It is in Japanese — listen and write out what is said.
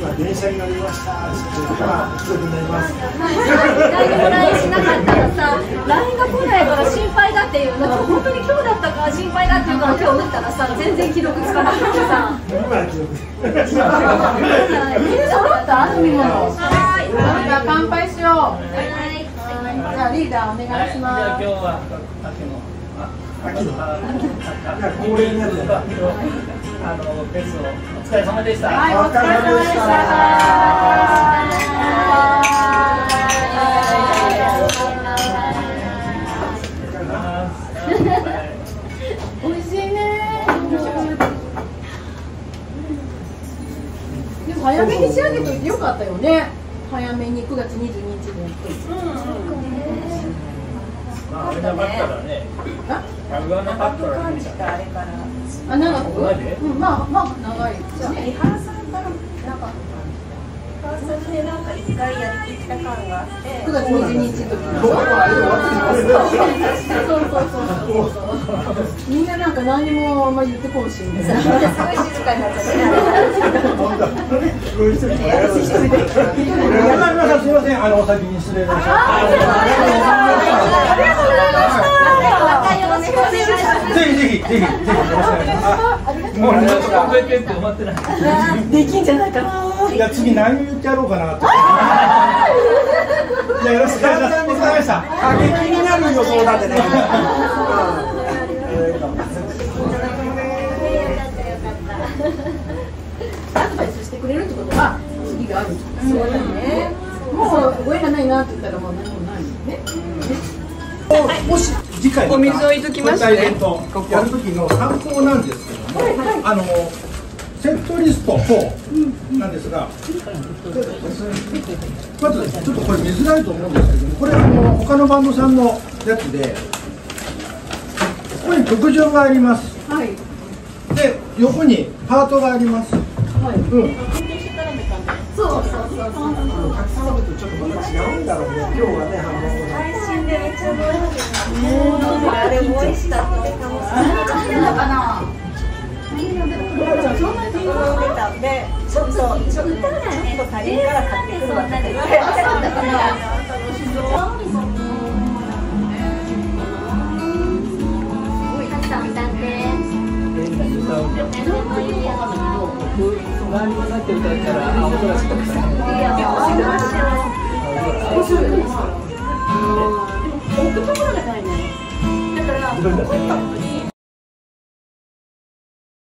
今電車に乗りました。遅くなります。 LINE も LINE しなかったらさ、LINE が来ないから心配だっていうの、本当に今日だったから心配だっていうから今日打ったらさ、全然既読つかなくてさ。 今記録。 みんな揃った飲み物。 はい、乾杯しよう。 はい。 じゃあリーダーお願いします。 今日は秋の恒例のやつだ。 ペースをお疲れ様でした。 はい、お疲れ様でした。美味しいね。でも早めに仕上げといてよかったよね。早めに9月22日で。 あれなかったらね。あ、長く感じたあれから。 あ、長く。うん、まあ長い。 じゃあ、リハーサルからなんかリハーサルでなんか一回やりきった感があって、 9月22日の時。みんななんか何もあんまり言ってこんしね。 すごい静かになっちゃって。 すみません、お先に失礼しました。ぜひ。 もうちょっと覚えてって思ってない。 できんじゃないかな。 いや、次何言ってやろうかなと。いや、よろしくお願いします。お疲れ様でした。過激になる予想だってね。 アドバイスしてくれるってことは次がある。そうだね。もうご縁がないなって言ったらもう何もないよね。 もし次回お水を置いときましたね。 イベントやる時の参考なんですけども、セットリスト4なんですが、まずちょっとこれ見づらいと思うんですけども、これ他のバンドさんのやつで、ここに曲順があります。 はい。 で、横にパートがあります。 はい。そう。 たくさん飲むとちょっとまた違うんだろうね。今日はね、 配信でめっちゃ覚えてる。あれ美味しかったかもしれない。 何飲んでたかな。 そんなに飲んでたんで、ちょっと足りるから買ってくるわって。 周りになって歌ったら青空しかない。 面白いですか。置くところがないね。だからここに